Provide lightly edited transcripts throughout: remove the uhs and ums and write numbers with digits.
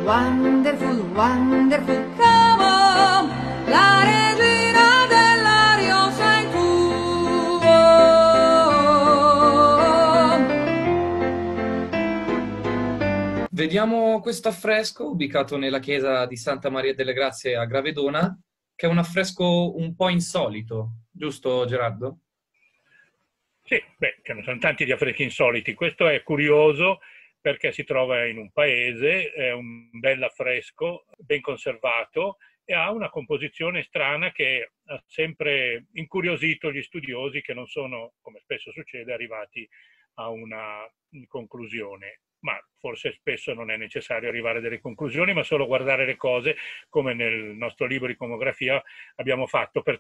Wonderful, wonderful, come on, la regina dell'aria sei tu. Vediamo questo affresco ubicato nella chiesa di Santa Maria delle Grazie a Gravedona, che è un affresco un po' insolito, giusto Gerardo? Sì, beh, ce ne sono tanti di affreschi insoliti. Questo è curioso perché si trova in un paese, è un bel affresco, ben conservato e ha una composizione strana che ha sempre incuriosito gli studiosi che non sono, come spesso succede, arrivati a una conclusione. Ma forse spesso non è necessario arrivare a delle conclusioni, ma solo guardare le cose, come nel nostro libro di iconografia abbiamo fatto per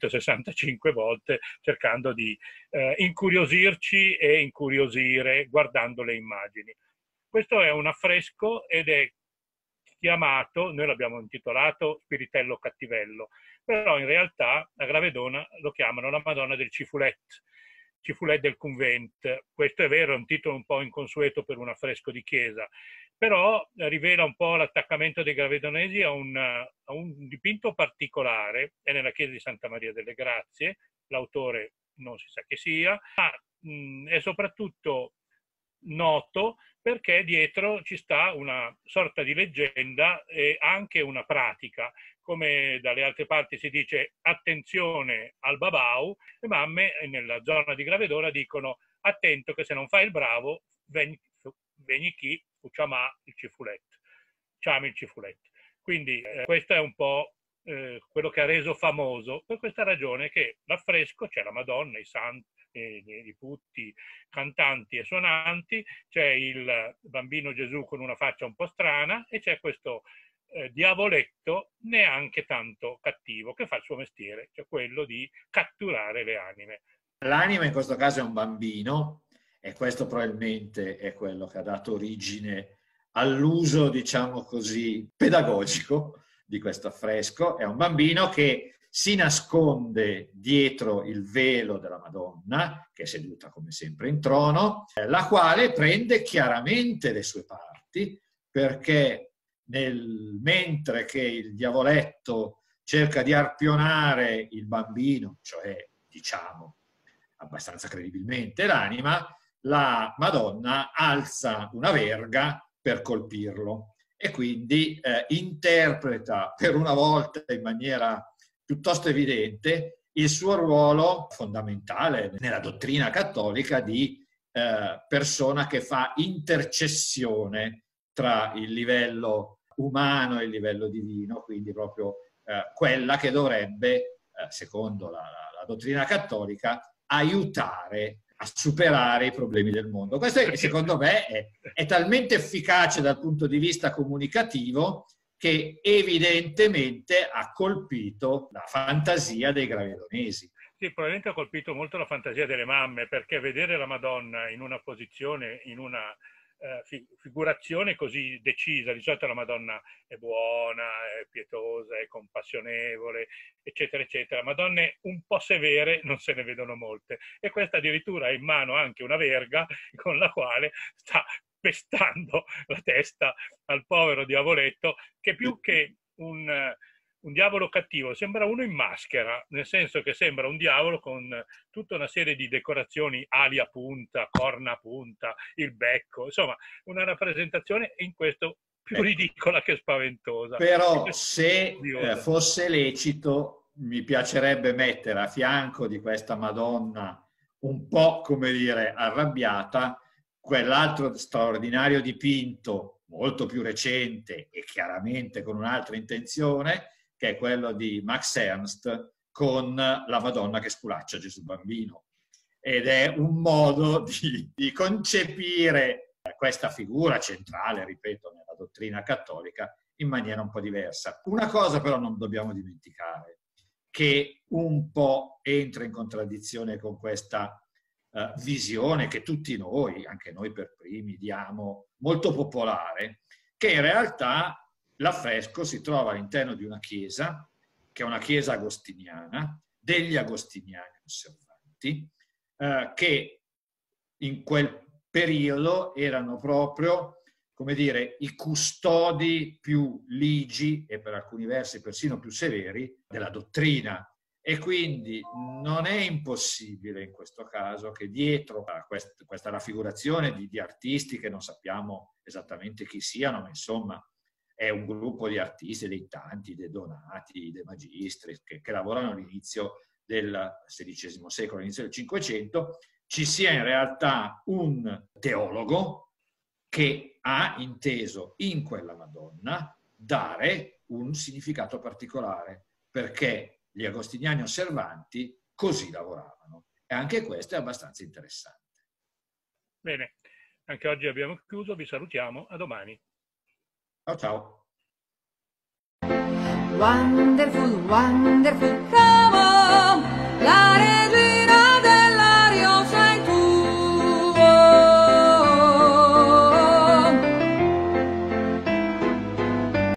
365 volte, cercando di incuriosirci e incuriosire guardando le immagini. Questo è un affresco ed è chiamato, noi l'abbiamo intitolato Spiritello Cattivello, però in realtà a Gravedona lo chiamano la Madonna del Cifulet, Cifulet del Convent. Questo è vero, è un titolo un po' inconsueto per un affresco di chiesa, però rivela un po' l'attaccamento dei gravedonesi a un dipinto particolare, è nella chiesa di Santa Maria delle Grazie, l'autore non si sa chi sia, ma è soprattutto noto perché dietro ci sta una sorta di leggenda e anche una pratica. Come dalle altre parti si dice attenzione al babau, le mamme nella zona di Gravedona dicono attento che se non fai il bravo veni chi facciamo il cifulet. Ciami il cifulet. Quindi questo è un po' quello che ha reso famoso, per questa ragione che l'affresco c'è la Madonna, i santi, i putti, cantanti e suonanti, c'è il bambino Gesù con una faccia un po' strana e c'è questo diavoletto neanche tanto cattivo che fa il suo mestiere, cioè quello di catturare le anime. L'anima in questo caso è un bambino e questo probabilmente è quello che ha dato origine all'uso, diciamo così, pedagogico di questo affresco. È un bambino che si nasconde dietro il velo della Madonna, che è seduta come sempre in trono, la quale prende chiaramente le sue parti, perché mentre che il diavoletto cerca di arpionare il bambino, cioè diciamo abbastanza credibilmente l'anima, la Madonna alza una verga per colpirlo e quindi interpreta per una volta in maniera piuttosto evidente il suo ruolo fondamentale nella dottrina cattolica di persona che fa intercessione tra il livello umano e il livello divino, quindi proprio quella che dovrebbe, secondo la dottrina cattolica, aiutare a superare i problemi del mondo. Questo secondo me è talmente efficace dal punto di vista comunicativo che evidentemente ha colpito la fantasia dei gravedonesi. Sì, probabilmente ha colpito molto la fantasia delle mamme, perché vedere la Madonna in una posizione, in una figurazione così decisa, di solito la Madonna è buona, è pietosa, è compassionevole, eccetera, eccetera. Madonne un po' severe non se ne vedono molte. E questa addirittura ha in mano anche una verga con la quale sta pestando la testa al povero diavoletto, che più che un diavolo cattivo sembra uno in maschera, nel senso che sembra un diavolo con tutta una serie di decorazioni, ali a punta, corna a punta, il becco, insomma una rappresentazione in questo più ridicola che spaventosa. Però se fosse lecito mi piacerebbe mettere a fianco di questa Madonna un po', come dire, arrabbiata, quell'altro straordinario dipinto molto più recente e chiaramente con un'altra intenzione, che è quello di Max Ernst con la Madonna che sculaccia Gesù bambino. Ed è un modo di concepire questa figura centrale, ripeto, nella dottrina cattolica in maniera un po' diversa. Una cosa però non dobbiamo dimenticare, che un po' entra in contraddizione con questa visione che tutti noi, anche noi per primi, diamo, molto popolare, che in realtà l'affresco si trova all'interno di una chiesa, che è una chiesa agostiniana, degli agostiniani osservanti, che in quel periodo erano proprio, come dire, i custodi più ligi e per alcuni versi persino più severi della dottrina. E quindi non è impossibile in questo caso che dietro a questa raffigurazione di artisti che non sappiamo esattamente chi siano, ma insomma è un gruppo di artisti, dei tanti, dei donati, dei magistri che lavorano all'inizio del XVI secolo, all'inizio del Cinquecento, ci sia in realtà un teologo che ha inteso in quella Madonna dare un significato particolare, perché gli agostiniani osservanti così lavoravano. E anche questo è abbastanza interessante. Bene, anche oggi abbiamo chiuso, vi salutiamo, a domani. Ciao ciao. Wonderful, wonderful, come on, la